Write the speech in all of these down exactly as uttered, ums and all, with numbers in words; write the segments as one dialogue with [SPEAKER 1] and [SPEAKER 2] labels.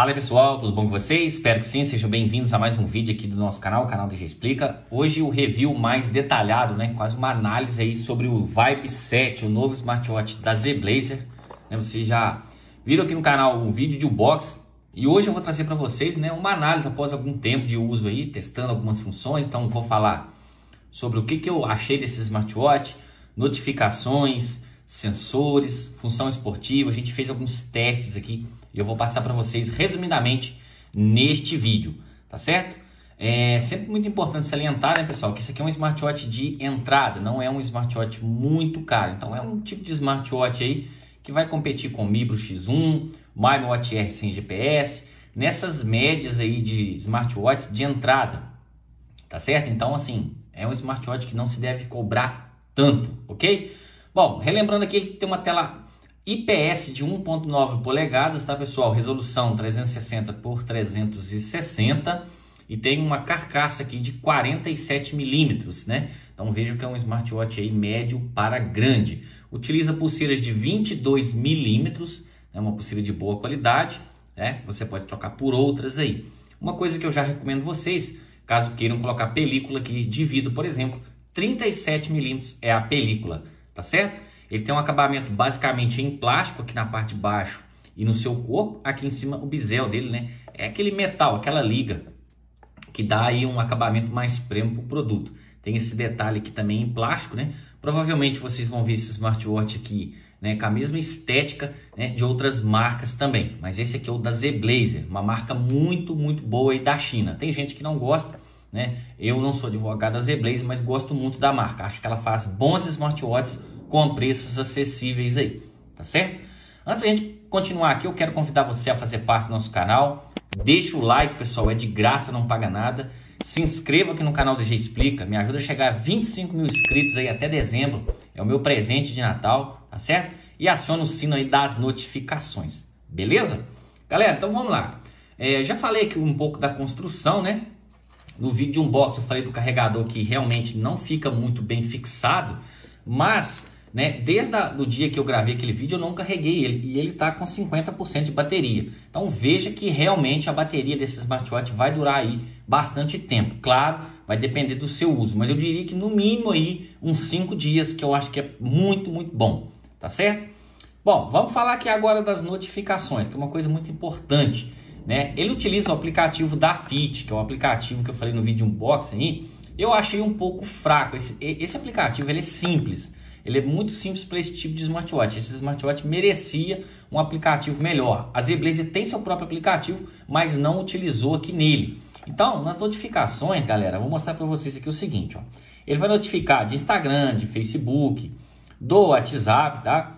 [SPEAKER 1] Fala aí, pessoal, tudo bom com vocês? Espero que sim, sejam bem-vindos a mais um vídeo aqui do nosso canal, o canal D J Explica. Hoje o review mais detalhado, né? Quase uma análise aí sobre o Vibe sete, o novo smartwatch da Z-Blazer. Né? Vocês já viram aqui no canal um vídeo de unboxing e hoje eu vou trazer para vocês, né, uma análise após algum tempo de uso aí, testando algumas funções. Então vou falar sobre o que, que eu achei desse smartwatch, notificações, sensores, função esportiva. A gente fez alguns testes aqui e eu vou passar para vocês resumidamente neste vídeo, tá certo? É sempre muito importante salientar, né, pessoal, que isso aqui é um smartwatch de entrada, não é um smartwatch muito caro. Então é um tipo de smartwatch aí que vai competir com o Mibro X um, MyWatch R sem G P S, nessas médias aí de smartwatch de entrada, tá certo? Então, assim, é um smartwatch que não se deve cobrar tanto, ok? Bom, relembrando aqui, ele tem uma tela I P S de um ponto nove polegadas, tá, pessoal? Resolução trezentos e sessenta por trezentos e sessenta e tem uma carcaça aqui de quarenta e sete milímetros, né? Então vejam que é um smartwatch aí médio para grande. Utiliza pulseiras de vinte e dois milímetros, é uma pulseira de boa qualidade, né? Você pode trocar por outras aí. Uma coisa que eu já recomendo vocês, caso queiram colocar película aqui de vidro, por exemplo, trinta e sete milímetros é a película, tá certo? Ele tem um acabamento basicamente em plástico aqui na parte de baixo e no seu corpo. Aqui em cima o bezel dele, né? É aquele metal, aquela liga que dá aí um acabamento mais premium para o produto. Tem esse detalhe aqui também em plástico, né? Provavelmente vocês vão ver esse smartwatch aqui, né, com a mesma estética, né, de outras marcas também. Mas esse aqui é o da Z-Blazer, uma marca muito, muito boa aí da China. Tem gente que não gosta, né? Eu não sou advogado da Z-Blazer, mas gosto muito da marca. Acho que ela faz bons smartwatches com preços acessíveis aí, tá certo? Antes da gente continuar aqui, eu quero convidar você a fazer parte do nosso canal. Deixa o like, pessoal, é de graça, não paga nada. Se inscreva aqui no canal D J Explica, me ajuda a chegar a vinte e cinco mil inscritos aí até dezembro. É o meu presente de Natal, tá certo? E aciona o sino aí das notificações, beleza? Galera, então vamos lá. É, já falei aqui um pouco da construção, né? No vídeo de unboxing eu falei do carregador que realmente não fica muito bem fixado, mas, né, desde o dia que eu gravei aquele vídeo eu não carreguei ele e ele está com cinquenta por cento de bateria. Então veja que realmente a bateria desse smartwatch vai durar aí bastante tempo. Claro, vai depender do seu uso, mas eu diria que no mínimo aí uns cinco dias, que eu acho que é muito, muito bom, tá certo? Bom, vamos falar aqui agora das notificações, que é uma coisa muito importante, né? Ele utiliza o aplicativo da Fit, que é o aplicativo que eu falei no vídeo unboxing aí. Eu achei um pouco fraco. Esse, esse aplicativo ele é simples. Ele é muito simples para esse tipo de smartwatch. Esse smartwatch merecia um aplicativo melhor. A Z-Blazer tem seu próprio aplicativo, mas não utilizou aqui nele. Então, nas notificações, galera, eu vou mostrar para vocês aqui o seguinte, ó. Ele vai notificar de Instagram, de Facebook, do WhatsApp, tá?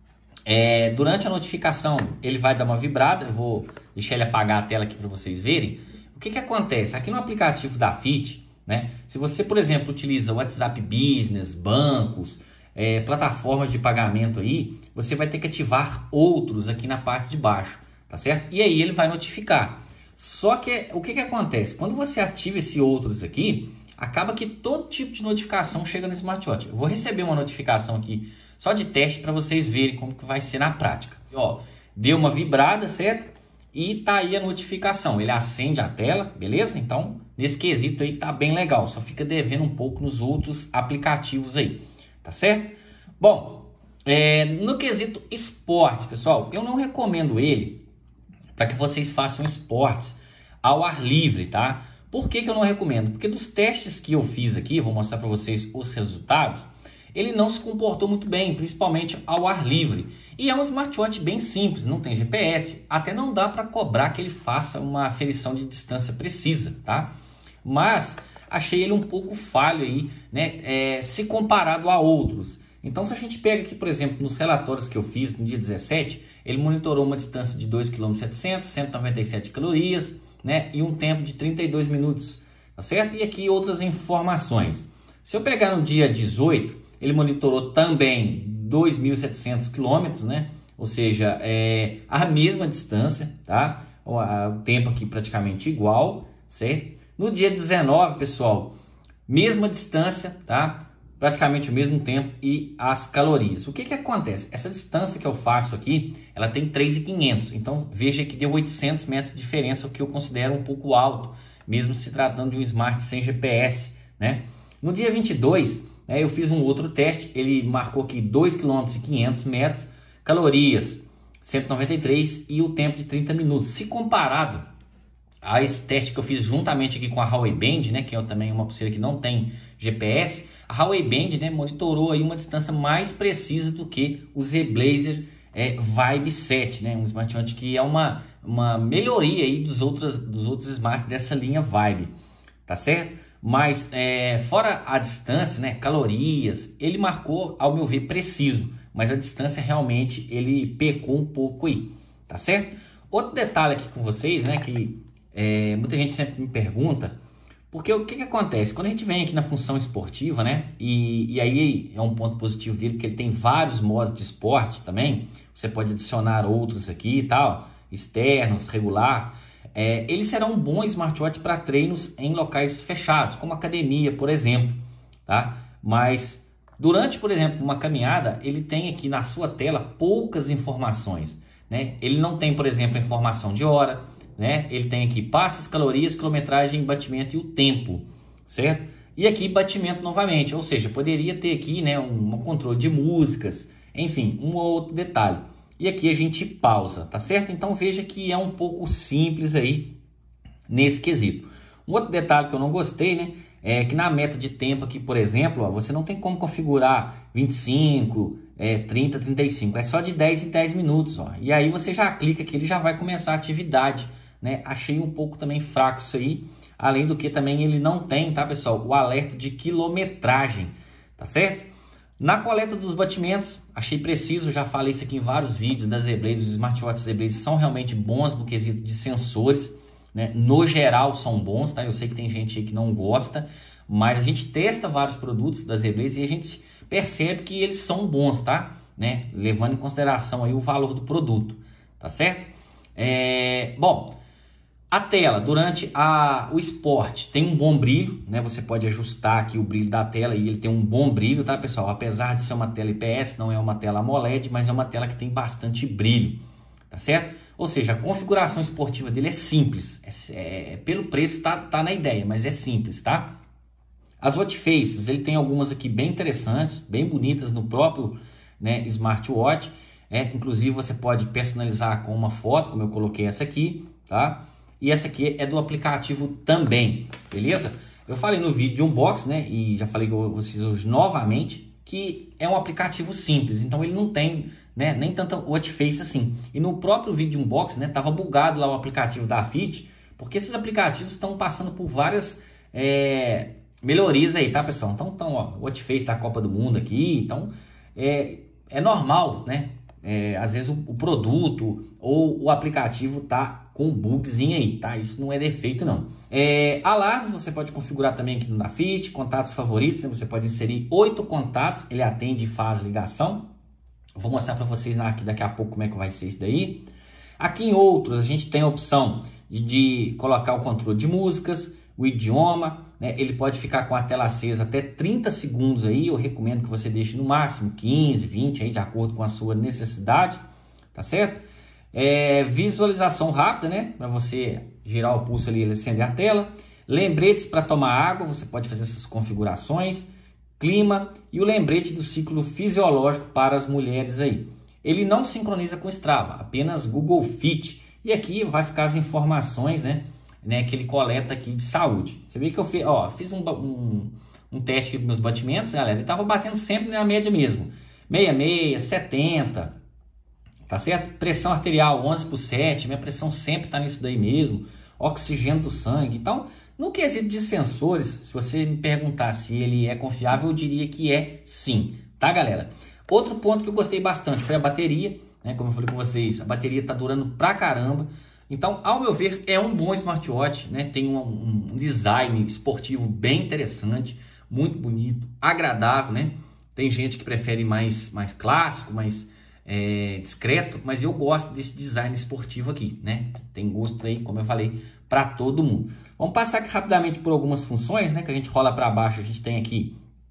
[SPEAKER 1] É, durante a notificação, ele vai dar uma vibrada. Eu vou deixar ele apagar a tela aqui para vocês verem. O que que acontece? Aqui no aplicativo da Fit, né? Se você, por exemplo, utiliza WhatsApp Business, bancos, é, plataformas de pagamento aí, você vai ter que ativar outros aqui na parte de baixo, tá certo? E aí ele vai notificar. Só que o que que acontece? Quando você ativa esse outros aqui, acaba que todo tipo de notificação chega no smartwatch. Eu vou receber uma notificação aqui só de teste para vocês verem como que vai ser na prática. E, ó, deu uma vibrada, certo? E tá aí a notificação. Ele acende a tela, beleza? Então, nesse quesito aí tá bem legal. Só fica devendo um pouco nos outros aplicativos aí, tá certo? Bom, é, no quesito esportes, pessoal, eu não recomendo ele para que vocês façam esportes ao ar livre, tá? Por que que eu não recomendo? Porque dos testes que eu fiz aqui, vou mostrar para vocês os resultados, ele não se comportou muito bem, principalmente ao ar livre. E é um smartwatch bem simples, não tem G P S, até não dá para cobrar que ele faça uma aferição de distância precisa, tá? Mas achei ele um pouco falho aí, né, é, se comparado a outros. Então, se a gente pega aqui, por exemplo, nos relatórios que eu fiz no dia dezessete, ele monitorou uma distância de dois vírgula sete quilômetros, cento e noventa e sete calorias, né, e um tempo de trinta e dois minutos, tá certo? E aqui outras informações. Se eu pegar no dia dezoito, ele monitorou também dois mil e setecentos quilômetros, né? Ou seja, é a mesma distância, tá? O, a, o tempo aqui praticamente igual, certo? No dia dezenove, pessoal, mesma distância, tá? praticamente o mesmo tempo e as calorias. O que que acontece? Essa distância que eu faço aqui, ela tem três mil e quinhentos, então veja que deu oitocentos metros de diferença, o que eu considero um pouco alto, mesmo se tratando de um Smart sem G P S, né? No dia vinte e dois, né, eu fiz um outro teste, ele marcou aqui dois quilômetros e quinhentos metros, calorias cento e noventa e três e o tempo de trinta minutos. Se comparado a esse teste que eu fiz juntamente aqui com a Huawei Band, né, que é também uma pulseira que não tem G P S, a Huawei Band, né, monitorou aí uma distância mais precisa do que o Z-Blazer é, Vibe sete, né, um smartwatch que é uma, uma melhoria aí dos outros, dos outros smarts dessa linha Vibe, tá certo? Mas é, fora a distância, né, calorias, ele marcou, ao meu ver, preciso, mas a distância realmente ele pecou um pouco aí, tá certo? Outro detalhe aqui com vocês, né, que é, muita gente sempre me pergunta, porque o que que acontece? Quando a gente vem aqui na função esportiva, né, e, e aí é um ponto positivo dele, porque ele tem vários modos de esporte também, você pode adicionar outros aqui e tal, externos, regular, é, ele será um bom smartwatch para treinos em locais fechados, como academia, por exemplo, tá? Mas durante, por exemplo, uma caminhada, ele tem aqui na sua tela poucas informações, né? Ele não tem, por exemplo, a informação de hora, né? Ele tem aqui passos, calorias, quilometragem, batimento e o tempo, certo? E aqui batimento novamente, ou seja, poderia ter aqui, né, um, um controle de músicas, enfim, um ou outro detalhe. E aqui a gente pausa, tá certo? Então veja que é um pouco simples aí nesse quesito. Um outro detalhe que eu não gostei, né, é que na meta de tempo aqui, por exemplo, ó, você não tem como configurar vinte e cinco, é, trinta, trinta e cinco, é só de dez em dez minutos, ó. E aí você já clica que ele já vai começar a atividade, né? Achei um pouco também fraco isso aí, além do que também ele não tem, tá, pessoal, o alerta de quilometragem, tá certo? Na coleta dos batimentos, achei preciso, já falei isso aqui em vários vídeos das Z-Blaze, os smartwatches Z-Blaze são realmente bons no quesito de sensores, né? No geral são bons, tá? Eu sei que tem gente aí que não gosta, mas a gente testa vários produtos da Z-Blaze e a gente percebe que eles são bons, tá? Né? Levando em consideração aí o valor do produto, tá certo? É... Bom, a tela, durante a, o esporte, tem um bom brilho, né? Você pode ajustar aqui o brilho da tela e ele tem um bom brilho, tá, pessoal? Apesar de ser uma tela I P S, não é uma tela AMOLED, mas é uma tela que tem bastante brilho, tá certo? Ou seja, a configuração esportiva dele é simples, é, é, pelo preço tá, tá na ideia, mas é simples, tá? As watch faces, ele tem algumas aqui bem interessantes, bem bonitas no próprio, né, smartwatch, é, inclusive você pode personalizar com uma foto, como eu coloquei essa aqui, tá? E essa aqui é do aplicativo também, beleza? Eu falei no vídeo de unboxing, né? E já falei com vocês hoje novamente que é um aplicativo simples. Então ele não tem, né, nem tanta watch face assim. E no próprio vídeo de unboxing, né, tava bugado lá o aplicativo da Fit, porque esses aplicativos estão passando por várias é, melhorias aí, tá, pessoal? Então, então ó, watch face da Copa do Mundo aqui. Então é, é normal, né? É, às vezes o, o produto ou o aplicativo tá com um bugzinho aí, tá? Isso não é defeito, não. É, alarmes você pode configurar também aqui no da Fit, contatos favoritos, né? Você pode inserir oito contatos, ele atende e faz ligação. Eu vou mostrar para vocês aqui daqui a pouco como é que vai ser isso daí. Aqui em outros, a gente tem a opção de, de colocar o controle de músicas, o idioma, né? Ele pode ficar com a tela acesa até trinta segundos aí, eu recomendo que você deixe no máximo quinze, vinte, aí, de acordo com a sua necessidade, tá certo? É, visualização rápida, né? Para você girar o pulso ali e ele acender a tela. Lembretes para tomar água, você pode fazer essas configurações. Clima e o lembrete do ciclo fisiológico para as mulheres aí. Ele não sincroniza com Strava, apenas Google Fit. E aqui vai ficar as informações, né? Né, que ele coleta aqui de saúde. Você vê que eu fiz, ó, fiz um, um, um teste aqui dos meus batimentos, galera. Ele estava batendo sempre na média mesmo. sessenta e seis, setenta, tá certo? Pressão arterial onze por sete, minha pressão sempre está nisso daí mesmo. Oxigênio do sangue. Então, no quesito de sensores, se você me perguntar se ele é confiável, eu diria que é sim, tá, galera? Outro ponto que eu gostei bastante foi a bateria, né? Como eu falei com vocês, a bateria tá durando pra caramba. Então, ao meu ver, é um bom smartwatch, né? Tem um, um design esportivo bem interessante, muito bonito, agradável, né? Tem gente que prefere mais, mais clássico, mais é, discreto, mas eu gosto desse design esportivo aqui, né? Tem gosto aí, como eu falei, para todo mundo. Vamos passar aqui rapidamente por algumas funções, né? Que a gente rola para baixo, a gente tem aqui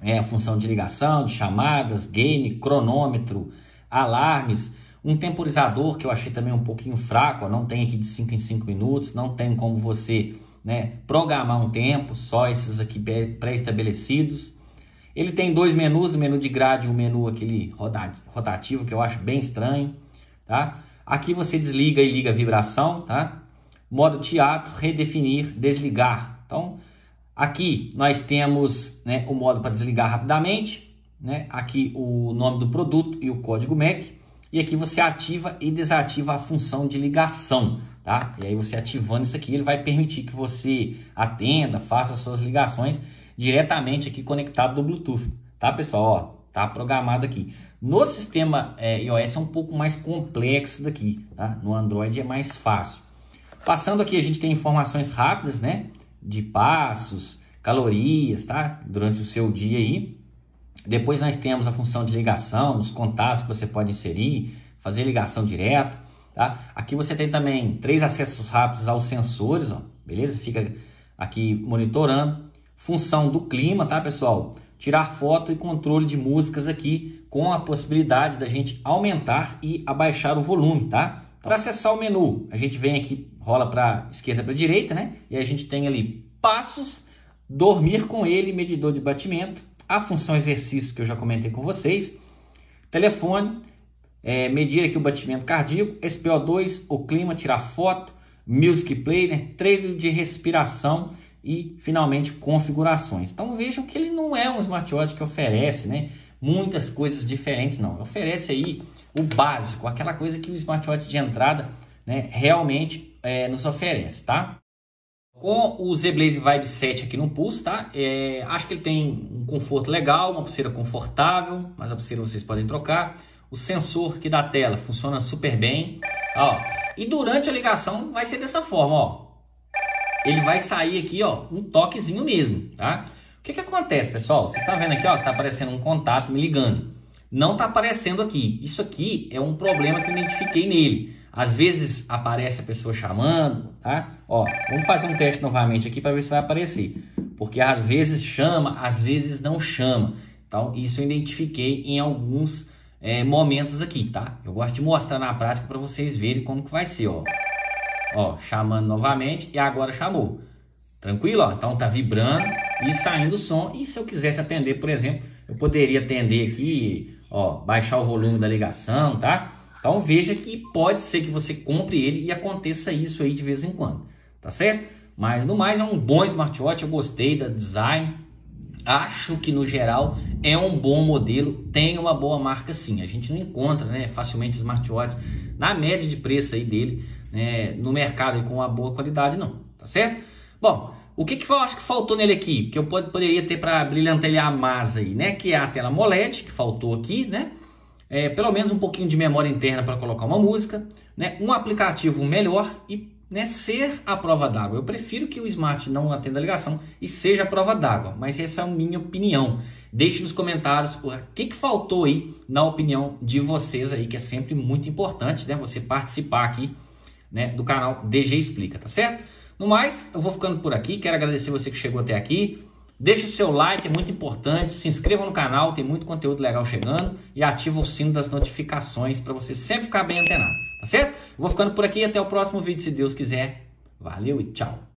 [SPEAKER 1] é, a função de ligação, de chamadas, game, cronômetro, alarmes, um temporizador que eu achei também um pouquinho fraco, ó, não tem aqui de cinco em cinco minutos, não tem como você, né, programar um tempo, só esses aqui pré-estabelecidos. Ele tem dois menus, o menu de grade e o menu aquele rotativo, que eu acho bem estranho, tá? Aqui você desliga e liga a vibração, tá? Modo teatro, redefinir, desligar. Então, aqui nós temos, né, o modo para desligar rapidamente, né? Aqui o nome do produto e o código M A C. E aqui você ativa e desativa a função de ligação, tá? E aí você ativando isso aqui, ele vai permitir que você atenda, faça suas ligações diretamente aqui conectado do Bluetooth, tá, pessoal? Ó, tá programado aqui. No sistema é, iOS é um pouco mais complexo daqui, tá? No Android é mais fácil. Passando aqui, a gente tem informações rápidas, né? De passos, calorias, tá? Durante o seu dia aí. Depois nós temos a função de ligação, os contatos que você pode inserir, fazer ligação direto, tá? Aqui você tem também três acessos rápidos aos sensores, ó, beleza? Fica aqui monitorando. Função do clima, tá, pessoal? Tirar foto e controle de músicas aqui com a possibilidade da gente aumentar e abaixar o volume, tá? Para acessar o menu, a gente vem aqui, rola para esquerda para direita, né? E a gente tem ali passos, dormir com ele, medidor de batimento, a função exercícios que eu já comentei com vocês, telefone, é, medir aqui o batimento cardíaco, S P O dois, o clima, tirar foto, music player, treino de respiração e finalmente configurações. Então vejam que ele não é um smartwatch que oferece, né, muitas coisas diferentes, não. Oferece aí o básico, aquela coisa que o smartwatch de entrada, né, realmente é, nos oferece, tá? Com o ZBlaze Vibe sete aqui no pulso, tá? É, acho que ele tem um conforto legal, uma pulseira confortável, mas a pulseira vocês podem trocar. O sensor aqui da tela funciona super bem, ó. E durante a ligação vai ser dessa forma, ó. Ele vai sair aqui, ó, um toquezinho mesmo, tá? O que que acontece, pessoal? Vocês estão vendo aqui, ó, que tá aparecendo um contato me ligando. Não tá aparecendo aqui. Isso aqui é um problema que eu identifiquei nele. Às vezes aparece a pessoa chamando, tá? Ó, vamos fazer um teste novamente aqui para ver se vai aparecer. Porque às vezes chama, às vezes não chama. Então, isso eu identifiquei em alguns é, momentos aqui, tá? Eu gosto de mostrar na prática para vocês verem como que vai ser, ó. Ó, chamando novamente e agora chamou. Tranquilo, ó? Então tá vibrando e saindo o som. E se eu quisesse atender, por exemplo, eu poderia atender aqui, ó, baixar o volume da ligação, tá? Então veja que pode ser que você compre ele e aconteça isso aí de vez em quando, tá certo? Mas no mais é um bom smartwatch, eu gostei da design. Acho que no geral é um bom modelo, tem uma boa marca sim. A gente não encontra, né, facilmente smartwatches na média de preço aí dele, né, no mercado aí com uma boa qualidade não, tá certo? Bom, o que que eu acho que faltou nele aqui? Que eu pod poderia ter para brilhantelhar mais aí, né? Que é a tela AMOLED, que faltou aqui, né? É, pelo menos um pouquinho de memória interna para colocar uma música, né? Um aplicativo melhor e, né, ser a prova d'água. Eu prefiro que o Smart não atenda a ligação e seja a prova d'água, mas essa é a minha opinião. Deixe nos comentários o que que faltou aí na opinião de vocês aí, que é sempre muito importante, né? Você participar aqui, né, do canal D G Explica, tá certo? No mais, eu vou ficando por aqui. Quero agradecer você que chegou até aqui. Deixe o seu like, é muito importante. Se inscreva no canal, tem muito conteúdo legal chegando. E ativa o sino das notificações para você sempre ficar bem antenado, tá certo? Eu vou ficando por aqui. Até o próximo vídeo, se Deus quiser. Valeu e tchau!